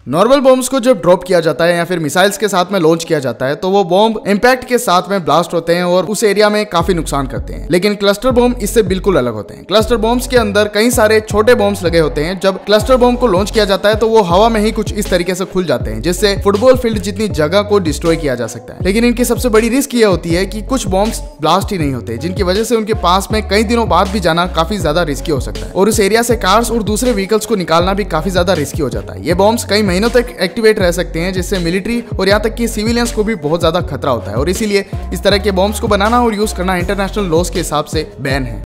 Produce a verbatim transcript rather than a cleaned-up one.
Normal bombs को जब drop किया जाता है या फिर मिसाइल्स के साथ में लॉन्च किया जाता है तो वो बॉम्ब इंपैक्ट के साथ में ब्लास्ट होते हैं और उस एरिया में काफी नुकसान करते हैं। लेकिन क्लस्टर बॉम्ब इससे बिल्कुल अलग होते हैं। क्लस्टर बॉम्ब्स के अंदर कई सारे छोटे बॉम्ब्स लगे होते हैं। जब क्लस्टर बॉम्ब को लॉन्च किया जाता है तो वो हवा में ही कुछ इस तरीके से खुल जाते हैं, जिससे फुटबॉल फील्ड जितनी जगह को डिस्ट्रॉय किया जा सकता है। लेकिन इनकी सबसे बड़ी रिस्क ये होती है कि कुछ बॉम्ब्स ब्लास्ट ही नहीं होते, जिनकी वजह से उनके पास में कई दिनों बाद भी जाना काफी ज्यादा रिस्की हो सकता है और उस एरिया से कार्स और दूसरे व्हीकल्स को निकालना भी काफी ज्यादा रिस्की हो जाता है। ये बॉम्ब्स कई महीनों तक एक्टिवेट रह सकते हैं, जिससे मिलिट्री और यहाँ तक कि सिविलियंस को भी बहुत ज्यादा खतरा होता है और इसीलिए इस तरह के बॉम्ब्स को बनाना और यूज करना इंटरनेशनल लॉज के हिसाब से बैन है।